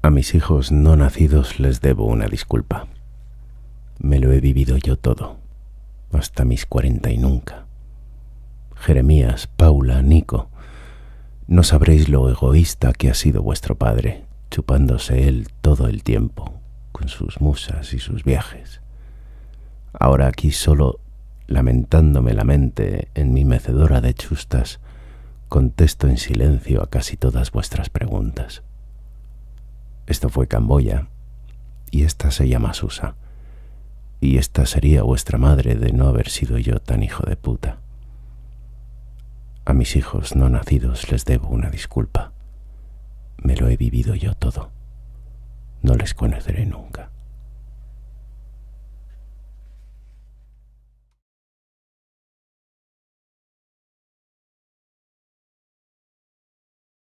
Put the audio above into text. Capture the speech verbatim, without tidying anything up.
A mis hijos no nacidos les debo una disculpa. Me lo he vivido yo todo, hasta mis cuarenta y nunca. Jeremías, Paula, Nico, no sabréis lo egoísta que ha sido vuestro padre, chupándose él todo el tiempo, con sus musas y sus viajes. Ahora aquí solo, lamentándome la mente en mi mecedora de chustas, contesto en silencio a casi todas vuestras preguntas. Esto fue Camboya, y esta se llama Susa, y esta sería vuestra madre de no haber sido yo tan hijo de puta. A mis hijos no nacidos les debo una disculpa. Me lo he vivido yo todo. No les conoceré nunca.